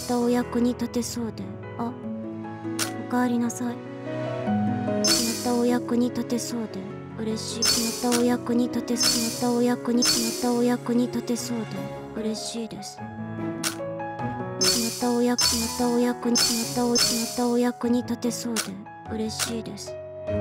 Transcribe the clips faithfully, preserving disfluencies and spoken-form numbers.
たお役に立てそうで。あ、おかえりなさい。またお役に立てそうで嬉しい。またお役に立てまたお役にまたお役に立てそうで嬉しいです。またお役またお役にまたおまたお役に立てそうで嬉しいです。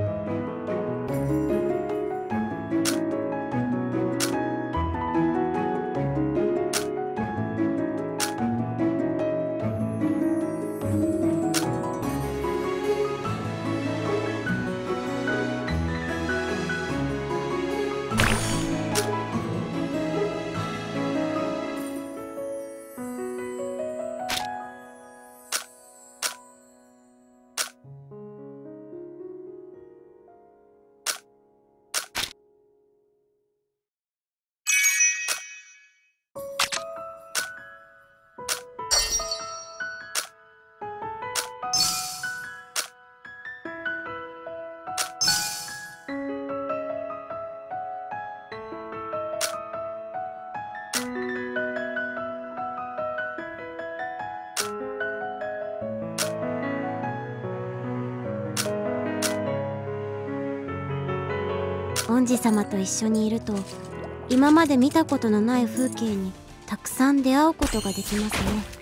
恩師様と一緒にいると今まで見たことのない風景にたくさん出会うことができますね。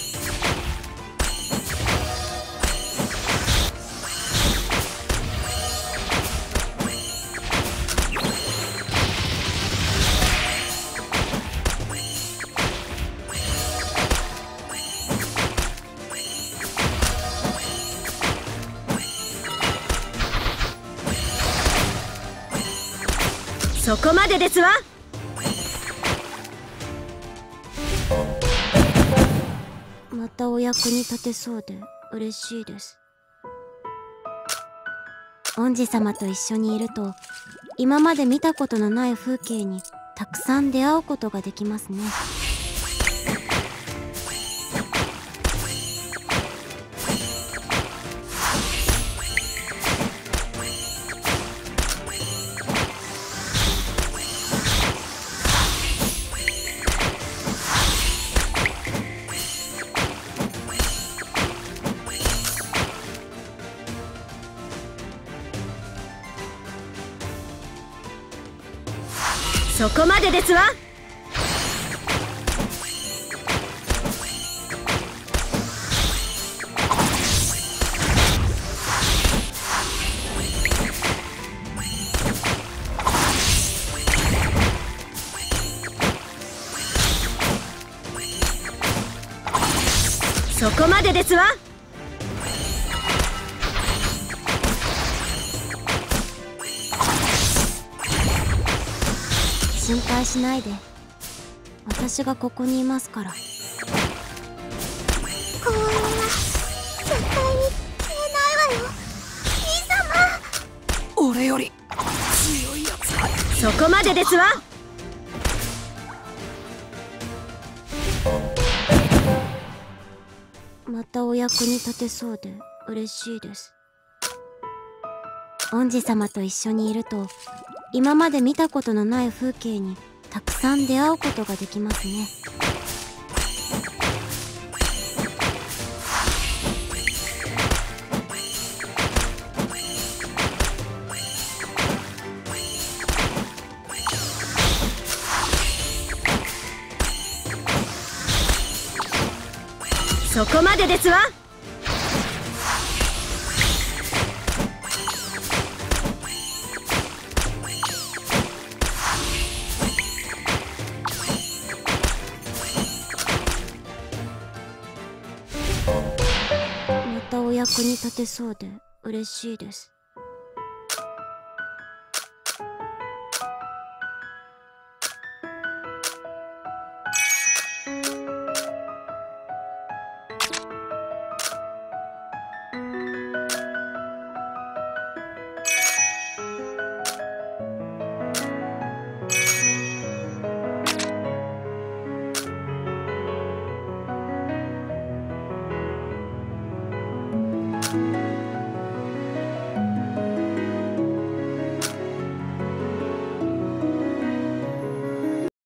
そこまでですわ。 またお役に立てそうで嬉しいです。恩師様と一緒にいると今まで見たことのない風景にたくさん出会うことができますね。 そこまでですわ。そこまでですわ。 心配しないで、私がここにいますから。 幸運は絶対に消えないわよ、兄様。 俺より強いやつだ。 そこまでですわ。 またお役に立てそうで嬉しいです。恩師様と一緒にいると今まで見たことのない風景にたくさん出会うことができますね。 そこまでですわ。 またお役に立てそうで嬉しいです。